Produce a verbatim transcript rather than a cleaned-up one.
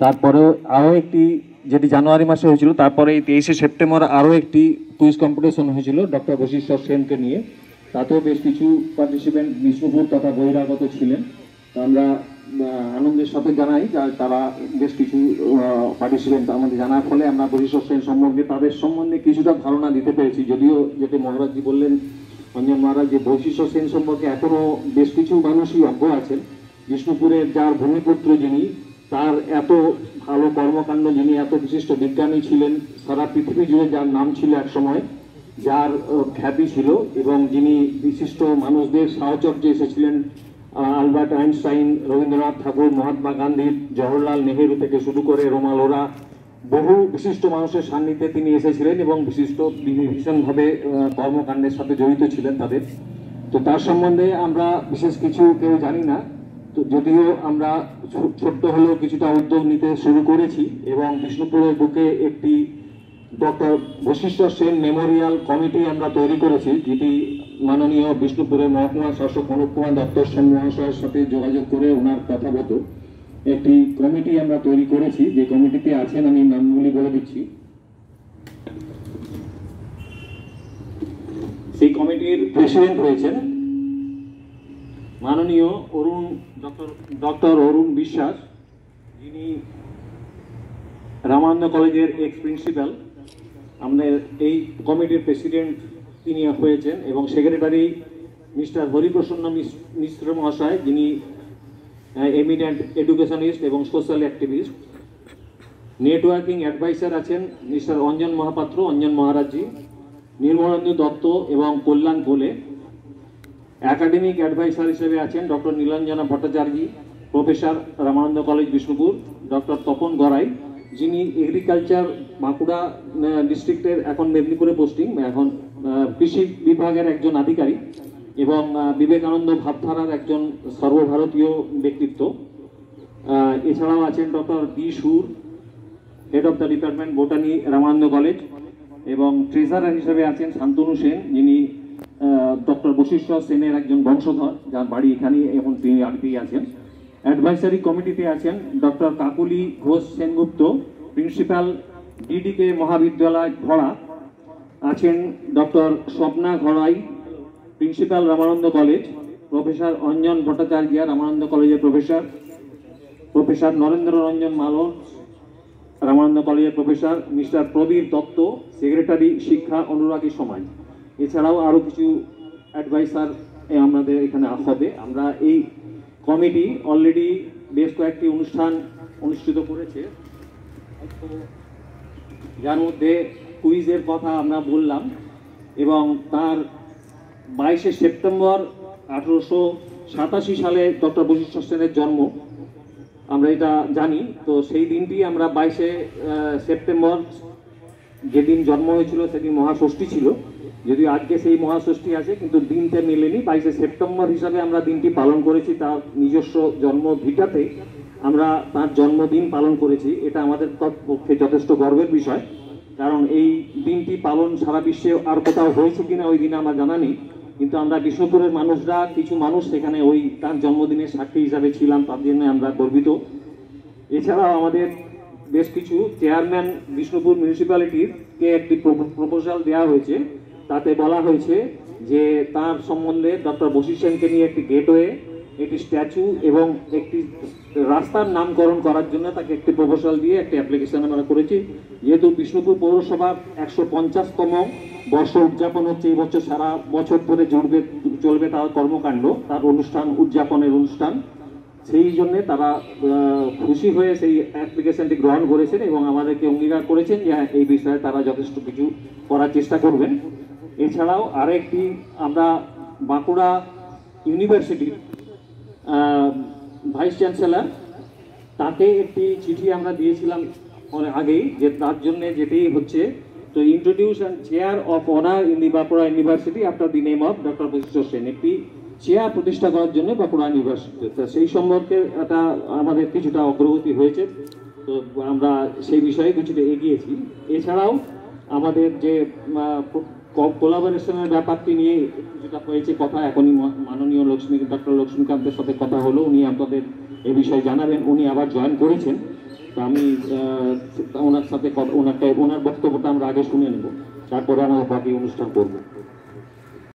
তারপরে আরও একটি যেটি জানুয়ারি মাসে হয়েছিল, তারপরে এই তেইশে সেপ্টেম্বর আরও একটি কুইজ কম্পিটিশন হয়েছিল ডক্টর বশিষ্ঠর সেনকে নিয়ে। তাতেও বেশ কিছু পার্টিসিপেন্ট বিষ্ণুপুর তথা বহিরাগত ছিলেন। তো আমরা আনন্দের সাথে জানাই তারা বেশ কিছু পার্টিসিপেন্ট আমাদের জানার ফলে আমরা বশিষ্ঠ সেন সম্পর্কে তাদের সম্বন্ধে কিছুটা ধারণা দিতে পেরেছি। যদিও যেটি মহারাজজি বললেন, অঞ্জন মহারাজ, যে বশিষ্ঠ সেন সম্পর্কে এখনও বেশ কিছু মানুষই অজ্ঞ আছেন। বিষ্ণুপুরের যার ভূমিপুত্র যিনি, তার এত ভালো কর্মকাণ্ড, যিনি এত বিশিষ্ট বিজ্ঞানী ছিলেন, সারা পৃথিবী জুড়ে যার নাম ছিল এক সময়, যার খ্যাতি ছিল, এবং যিনি বিশিষ্ট মানুষদের সাহচর্যে এসেছিলেন, আলবার্ট আইনস্টাইন, রবীন্দ্রনাথ ঠাকুর, মহাত্মা গান্ধী, জওহরলাল নেহেরু থেকে শুরু করে রোমাল ওরা, বহু বিশিষ্ট মানুষের সান্নিধ্যে তিনি এসেছিলেন এবং বিশিষ্ট ভীষণভাবে কর্মকাণ্ডের সাথে জড়িত ছিলেন তাদের। তো তার সম্বন্ধে আমরা বিশেষ কিছু কেউ জানি না। তো যদিও আমরা ছোট্ট হলেও কিছুটা উদ্যোগ নিতে শুরু করেছি এবং বিষ্ণুপুরের বুকে একটি doctor Vashishtha Sen memorial committee আমরা তৈরি করেছি, যেটি মাননীয় বিষ্ণুপুরের মহকুমা শাসক অনুপ কুমার দত্ত মহাশয়ের সাথে যোগাযোগ করে ওনার কথাগত একটি কমিটি আমরা তৈরি করেছি। যে কমিটিতে আছেন, আমি নামগুলি বলে দিচ্ছি। সেই কমিটির প্রেসিডেন্ট হয়েছেন মাননীয় অরুণ ডক্টর ডক্টর অরুণ বিশ্বাস, যিনি রামানন্দ কলেজের এক্স প্রিন্সিপাল। আমাদের এই কমিটির প্রেসিডেন্ট তিনি হয়েছেন, এবং সেক্রেটারি মিস্টার হরিপ্রসন্ন মিশ্র মহাশয়, যিনি এমিনেন্ট এডুকেশনিস্ট এবং সোশ্যাল অ্যাক্টিভিস্ট। নেটওয়ার্কিং অ্যাডভাইসার আছেন মিস্টার অঞ্জন মহাপাত্র, অঞ্জন মহারাজজি, নির্মলেন্দু দত্ত এবং কল্যাণ কোলে। একাডেমিক অ্যাডভাইসার হিসেবে আছেন doctor Nilanjana Bhattacharya, professor, Ramananda college Bishnupur. Doctor Tapan Garai, যিনি এগ্রিকালচার বাঁকুড়া ডিস্ট্রিক্টের, এখন মেদিনীপুরে পোস্টিং, এখন কৃষি বিভাগের একজন আধিকারিক এবং বিবেকানন্দ ভাবধারার একজন সর্বভারতীয় ব্যক্তিত্ব। এছাড়াও আছেন doctor B Sur, head of the department botany, Ramananda college, এবং ট্রেজারার হিসেবে আছেন শান্তনু সেন, যিনি ডক্টর বশিষ্ঠ সেনের একজন বংশধর, যার বাড়ি এখানেই, এখন তিনি আরতেই আছেন। অ্যাডভাইসারি কমিটিতে আছেন doctor Kakuli Ghosh Sengupta, principal, D D K মহাবিদ্যালয় ঘড়া। আছেন doctor Swapna Garai, principal, Ramananda college. Professor Anjan Bhattacharya, Ramananda কলেজের প্রফেসর। প্রফেসর নরেন্দ্র রঞ্জন মালন, রামানন্দ কলেজের professor. Mister Prabir Dutta, secretary, শিক্ষা অনুরাগী সমাজ। এছাড়াও আরও কিছু অ্যাডভাইসার আমাদের এখানে হবে। আমরা এই কমিটি অলরেডি বেশ কয়েকটি অনুষ্ঠান অনুষ্ঠিত করেছে, যার মধ্যে কুইজের কথা আমরা বললাম, এবং তার বাইশে সেপ্টেম্বর আঠেরোশো সাতাশি সালে ডক্টর বশিষ্ঠ সেনের জন্ম, আমরা এটা জানি। তো সেই দিনটি আমরা বাইশে সেপ্টেম্বর, যেদিন জন্ম হয়েছিল সেদিন মহাষষ্ঠী ছিল, যদিও আজকে সেই মহাষষ্ঠী আছে, কিন্তু দিনটা মেলেনি। বাইশে সেপ্টেম্বর হিসাবে আমরা দিনটি পালন করেছি, তার নিজস্ব জন্ম ভিটাতে আমরা তার জন্মদিন পালন করেছি। এটা আমাদের পক্ষে যথেষ্ট গর্বের বিষয়, কারণ এই দিনটি পালন সারা বিশ্বে আর কোথাও হয়েছে কিনা ওই দিনে আমার জানা নেই, কিন্তু আমরা বিষ্ণুপুরের মানুষরা, কিছু মানুষ সেখানে ওই তার জন্মদিনের সাক্ষী হিসাবে ছিলাম, তার জন্য আমরা গর্বিত। এছাড়াও আমাদের বেশ কিছু চেয়ারম্যান বিষ্ণুপুর মিউনিসিপ্যালিটিকে একটি প্রপোজাল দেওয়া হয়েছে, তাতে বলা হয়েছে যে তার সম্বন্ধে ডক্টর বশিষ্ঠ সেনকে নিয়ে একটি গেটওয়ে, একটি স্ট্যাচু এবং একটি রাস্তার নামকরণ করার জন্য তাকে একটি প্রপোজাল দিয়ে একটি অ্যাপ্লিকেশন আমরা করেছি। যেহেতু বিষ্ণুপুর পৌরসভার একশো পঞ্চাশতম বর্ষ উদযাপন হচ্ছে এই বছর, সারা বছর ধরে জুড়বে চলবে তার কর্মকাণ্ড, তার অনুষ্ঠান, উদযাপনের অনুষ্ঠান, সেই জন্যে তারা খুশি হয়ে সেই অ্যাপ্লিকেশনটি গ্রহণ করেছেন এবং আমাদেরকে অঙ্গীকার করেছেন যে এই বিষয়ে তারা যথেষ্ট কিছু করার চেষ্টা করবেন। এছাড়াও আরেকটি, আমরা বাঁকুড়া ইউনিভার্সিটির ভাইস চ্যান্সেলর, তাকে একটি চিঠি আমরা দিয়েছিলাম অনেক আগেই, যে তার জন্যে যেটি হচ্ছে তো introduce and chair of honour in the Bankura university after the name of doctor Vashishtha Sen, একটি চেয়ার প্রতিষ্ঠা করার জন্য বাঁকুড়া ইউনিভার্সিটি। সেই সম্পর্কে একটা আমাদের কিছুটা অগ্রগতি হয়েছে, তো আমরা সেই বিষয়ে কিছুটা এগিয়েছি। এছাড়াও আমাদের যে কোলাবোরেশনের ব্যাপারটি নিয়ে যেটা হয়েছে কথা, এখনই মা- মাননীয় লক্ষ্মী ডক্টর লক্ষ্মীকান্তের সাথে কথা হলো, উনি আপনাদের এ বিষয়ে জানাবেন। উনি আবার জয়েন করেছেন, তো আমি আহ, ওনার সাথে কথা- ওনাকে ওনার বক্তব্যটা আমরা আগে শুনে নেব, তারপরে আমরা বাকি অনুষ্ঠান করবো।